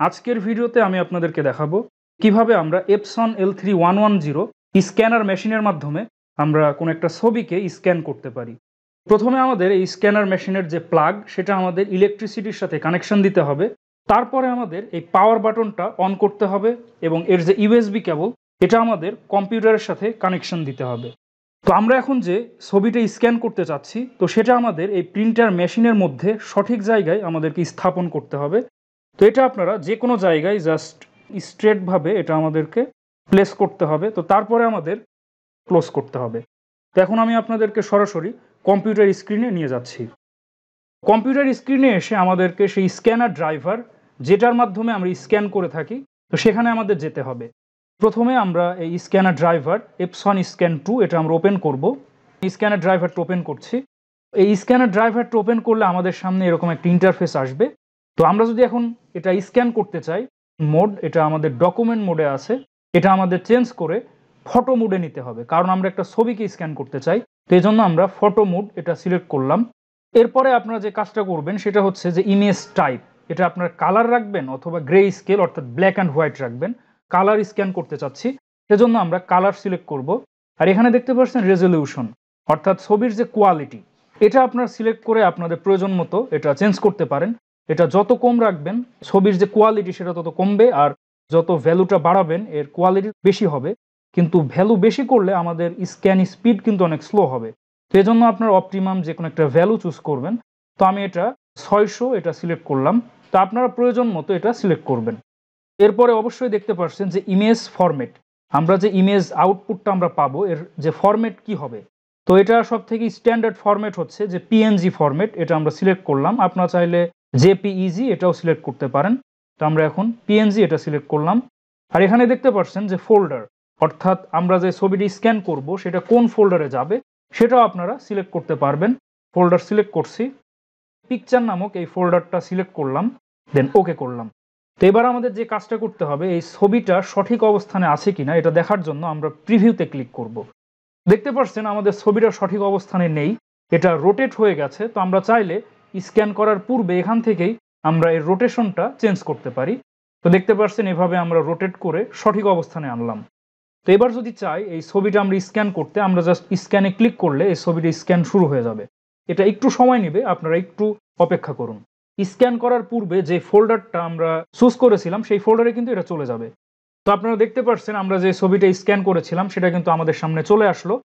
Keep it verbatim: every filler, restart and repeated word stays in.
আজকের ভিডিওতে আমি আপনাদেরকে দেখাবো কিভাবে আমরা Epson L three one one zero scanner মেশিনের মাধ্যমে আমরা কোনো একটা ছবিকে স্ক্যান করতে পারি। প্রথমে আমাদের এই স্ক্যানার মেশিনের যে প্লাগ সেটা আমাদের ইলেকট্রিসিটির সাথে কানেকশন দিতে হবে। তারপরে আমাদের এই পাওয়ার বাটনটা অন করতে হবে এবং এর যে ইউএসবি কেবল এটা আমাদের কম্পিউটারের সাথে কানেকশন দিতে হবে। তো আমরা এখন যে ছবিটা স্ক্যান করতে চাচ্ছি তো সেটা আমাদের এই প্রিন্টার মেশিনের মধ্যে সঠিক জায়গায় আমাদেরকে স্থাপন করতে হবে। তো এটা আপনারা যে কোনো জায়গায় জাস্ট স্ট্রেটভাবে এটা আমাদেরকে প্লেস করতে হবে। তো তারপরে আমাদের ক্লোজ করতে হবে। তো এখন আমি আপনাদেরকে সরাসরি কম্পিউটার স্ক্রিনে নিয়ে যাচ্ছি। কম্পিউটার স্ক্রিনে এসে আমাদেরকে সেই স্ক্যানার ড্রাইভার যেটার মাধ্যমে আমরা স্ক্যান করে থাকি তো সেখানে আমাদের যেতে হবে। প্রথমে আমরা এই scanner driver Epson scan two এটা আমরা ওপেন করব। স্ক্যানার ড্রাইভারটা ওপেন করছি। এই স্ক্যানার ড্রাইভারটা ওপেন করলে আমাদের সামনে এরকম একটা ইন্টারফেস আসবে। তো আমরা যদি এখন এটা স্ক্যান করতে চাই, মোড এটা আমাদের ডকুমেন্ট মোডে আছে, এটা আমাদের চেঞ্জ করে ফটো মোডে নিতে হবে, কারণ আমরা একটা ছবিকে স্ক্যান করতে চাই। তো এই জন্য আমরা ফটো মোড এটা সিলেক্ট করলাম। এরপরে আপনারা যে কাজটা করবেন সেটা হচ্ছে যে ইমেজ টাইপ এটা আপনার কালার রাখবেন অথবা গ্রে স্কেল অর্থাৎ ব্ল্যাক অ্যান্ড হোয়াইট রাখবেন। কালার স্ক্যান করতে চাচ্ছি সেজন্য আমরা কালার সিলেক্ট করব। আর এখানে দেখতে পাচ্ছেন রেজলিউশন অর্থাৎ ছবির যে কোয়ালিটি এটা আপনারা সিলেক্ট করে আপনাদের প্রয়োজন মতো এটা চেঞ্জ করতে পারেন। এটা যত কম রাখবেন ছবির যে কোয়ালিটি সেটা তত কমবে, আর যত ভ্যালুটা বাড়াবেন এর কোয়ালিটি বেশি হবে। কিন্তু ভ্যালু বেশি করলে আমাদের স্ক্যান স্পিড কিন্তু অনেক স্লো হবে। তো এই জন্য আপনার অপটিমাম যে কোনো একটা ভ্যালু চুজ করবেন। তো আমি এটা ছয়শো এটা সিলেক্ট করলাম। তো আপনারা প্রয়োজন মতো এটা সিলেক্ট করবেন। এরপরে অবশ্যই দেখতে পাচ্ছেন যে ইমেজ ফরম্যাট, আমরা যে ইমেজ আউটপুটটা আমরা পাবো এর যে ফরম্যাট কি হবে। তো এটা সব থেকে স্ট্যান্ডার্ড ফরম্যাট হচ্ছে যে পিএনজি ফরম্যাট, এটা আমরা সিলেক্ট করলাম। আপনারা চাইলে জেপিইজি এটাও সিলেক্ট করতে পারেন। তো আমরা এখন পিএনজি এটা সিলেক্ট করলাম। আর এখানে দেখতে পাচ্ছেন যে ফোল্ডার অর্থাৎ আমরা যে ছবিটি স্ক্যান করব সেটা কোন ফোল্ডারে যাবে সেটাও আপনারা সিলেক্ট করতে পারবেন। ফোল্ডার সিলেক্ট করছি, পিকচার নামক এই ফোল্ডারটা সিলেক্ট করলাম, দেন ওকে করলাম। তো এবার আমাদের যে কাজটা করতে হবে এই ছবিটা সঠিক অবস্থানে আছে কিনা এটা দেখার জন্য আমরা প্রিভিউতে ক্লিক করব। দেখতে পাচ্ছেন আমাদের ছবিটা সঠিক অবস্থানে নেই, এটা রোটেট হয়ে গেছে। তো আমরা চাইলে স্ক্যান করার পূর্বে এখান থেকেই আমরা এই রোটেশনটা চেঞ্জ করতে পারি। তো দেখতে পাচ্ছেন এভাবে আমরা রোটেট করে সঠিক অবস্থানে আনলাম। তো এবার যদি চাই এই ছবিটা আমরা স্ক্যান করতে, আমরা জাস্ট স্ক্যানে ক্লিক করলে এই ছবিটা স্ক্যান শুরু হয়ে যাবে। এটা একটু সময় নেবে, আপনারা একটু অপেক্ষা করুন। স্ক্যান করার পূর্বে যে ফোল্ডারটা আমরা চুজ করেছিলাম সেই ফোল্ডারে কিন্তু এটা চলে যাবে। তো আপনারা দেখতে পাচ্ছেন আমরা যে ছবিটা স্ক্যান করেছিলাম সেটা কিন্তু আমাদের সামনে চলে আসলো।